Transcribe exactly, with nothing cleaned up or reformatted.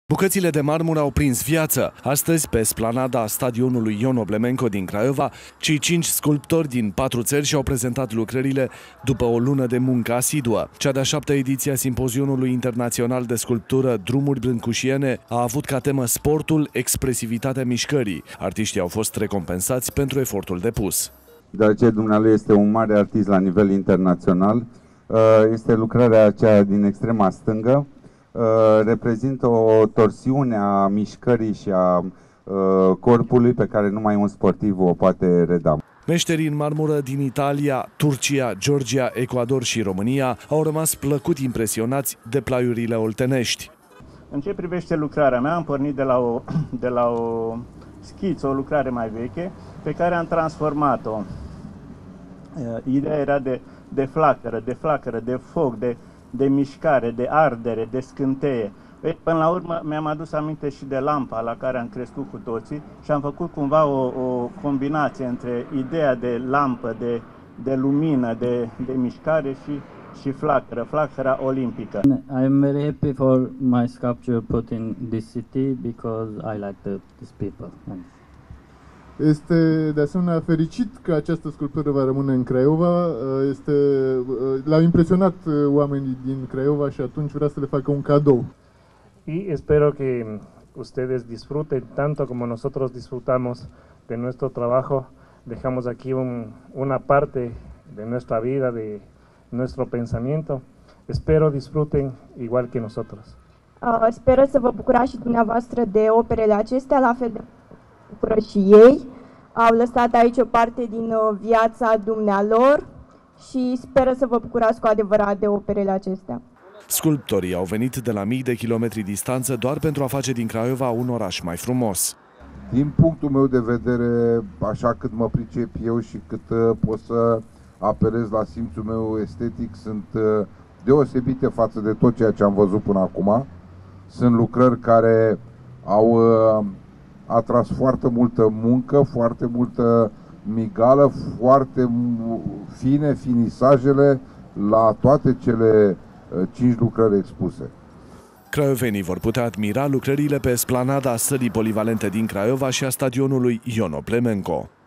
Bucățile de marmură au prins viață. Astăzi, pe esplanada stadionului Ion Oblemenco din Craiova, cei cinci sculptori din patru țări și-au prezentat lucrările după o lună de muncă asiduă. Cea de-a șaptea ediție a Simpozionului Internațional de Sculptură Drumuri Brâncușiene a avut ca temă sportul, expresivitatea mișcării. Artiștii au fost recompensați pentru efortul depus. Deoarece dumnealui este un mare artist la nivel internațional, este lucrarea aceea din extrema stângă. Reprezintă o torsiune a mișcării și a corpului pe care numai un sportiv o poate reda. Meșterii în marmură din Italia, Turcia, Georgia, Ecuador și România au rămas plăcut impresionați de plaiurile oltenești. În ce privește lucrarea mea, am pornit de la o, de la o schiță, o lucrare mai veche, pe care am transformat-o. Ideea era de, de flacără, de flacără, de foc, de de mișcare, de ardere, de scânteie. Până la urmă mi-am adus aminte și de lampa la care am crescut cu toții și am făcut cumva o, o combinație între ideea de lampă, de, de lumină, de, de mișcare și, și flacără, flacăra olimpică. I am very happy for my sculpture put in this city because I like the, these people. Este de asemenea fericit că această sculptură va rămâne în Craiova. Este, l-au impresionat oamenii din Craiova și atunci vrea să le facă un cadou. Y espero que ustedes disfruten tanto como nosotros disfrutamos de nuestro trabajo. Dejamos aquí un, una parte de nuestra vida, de nuestro pensamiento. Espero disfruten igual que nosotros. Uh, sper să vă bucurați și dumneavoastră de operele acestea, la fel de bucură și ei. Au lăsat aici o parte din viața dumnealor și sper să vă bucurați cu adevărat de operele acestea. Sculptorii au venit de la mii de kilometri distanță doar pentru a face din Craiova un oraș mai frumos. Din punctul meu de vedere, așa cât mă pricep eu și cât pot să apelez la simțul meu estetic, sunt deosebite față de tot ceea ce am văzut până acum. Sunt lucrări care au atras foarte multă muncă, foarte multă migală, foarte fine finisajele la toate cele cinci lucrări expuse. Craiovenii vor putea admira lucrările pe esplanada sălii polivalente din Craiova și a stadionului Ion Oblemenco.